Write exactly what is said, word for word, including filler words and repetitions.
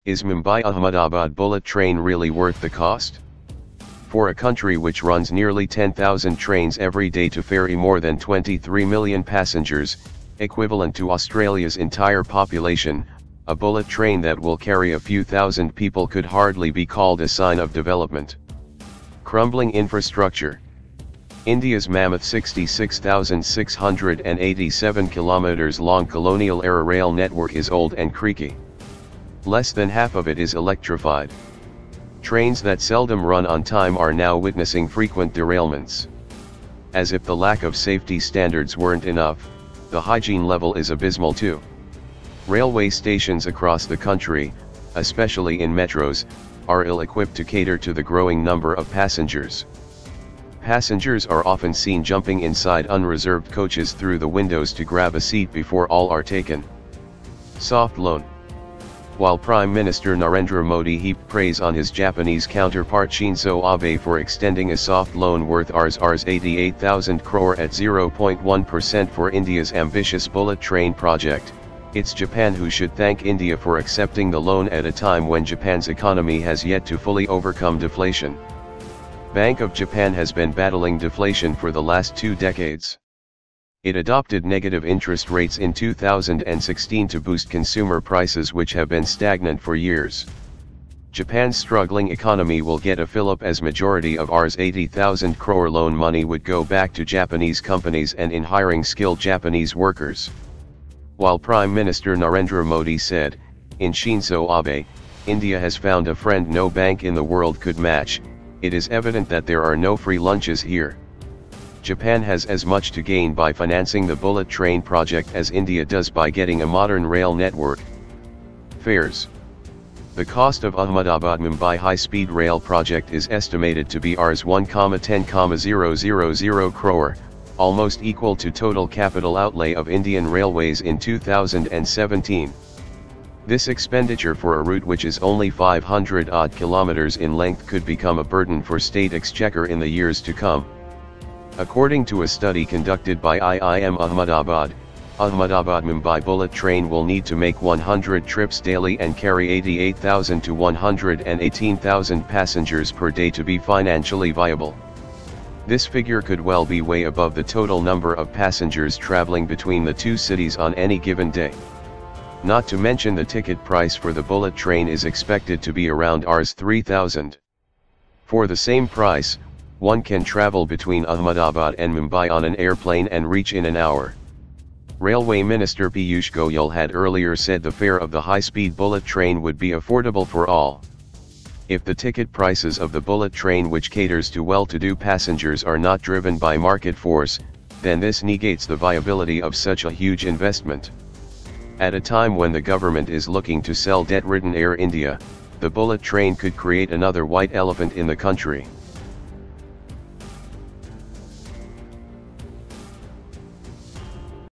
Is Mumbai-Ahmedabad bullet train really worth the cost? For a country which runs nearly ten thousand trains every day to ferry more than twenty-three million passengers, equivalent to Australia's entire population, a bullet train that will carry a few thousand people could hardly be called a sign of development. Crumbling infrastructure. India's mammoth sixty-six thousand six hundred eighty-seven kilometers long colonial-era rail network is old and creaky. Less than half of it is electrified. Trains that seldom run on time are now witnessing frequent derailments. As if the lack of safety standards weren't enough, the hygiene level is abysmal too. Railway stations across the country, especially in metros, are ill-equipped to cater to the growing number of passengers. Passengers are often seen jumping inside unreserved coaches through the windows to grab a seat before all are taken. Soft loan. While Prime Minister Narendra Modi heaped praise on his Japanese counterpart Shinzo Abe for extending a soft loan worth Rs eighty-eight thousand crore at zero point one percent for India's ambitious bullet train project, it's Japan who should thank India for accepting the loan at a time when Japan's economy has yet to fully overcome deflation. Bank of Japan has been battling deflation for the last two decades. It adopted negative interest rates in two thousand sixteen to boost consumer prices which have been stagnant for years. Japan's struggling economy will get a fillip as majority of Rs eighty thousand crore loan money would go back to Japanese companies and in hiring skilled Japanese workers. While Prime Minister Narendra Modi said, in Shinzo Abe, India has found a friend no bank in the world could match, it is evident that there are no free lunches here. Japan has as much to gain by financing the bullet train project as India does by getting a modern rail network. Fares. The cost of Ahmedabad-Mumbai high-speed rail project is estimated to be Rs one point ten thousand crore, almost equal to total capital outlay of Indian Railways in two thousand seventeen. This expenditure for a route which is only five hundred odd kilometers in length could become a burden for state exchequer in the years to come. According to a study conducted by I I M Ahmedabad, Ahmedabad-Mumbai bullet train will need to make one hundred trips daily and carry eighty-eight thousand to one hundred eighteen thousand passengers per day to be financially viable. This figure could well be way above the total number of passengers traveling between the two cities on any given day. Not to mention the ticket price for the bullet train is expected to be around Rs three thousand. For the same price, one can travel between Ahmedabad and Mumbai on an airplane and reach in an hour. Railway Minister Piyush Goyal had earlier said the fare of the high-speed bullet train would be affordable for all. If the ticket prices of the bullet train which caters to well-to-do passengers are not driven by market force, then this negates the viability of such a huge investment. At a time when the government is looking to sell debt-ridden Air India, the bullet train could create another white elephant in the country.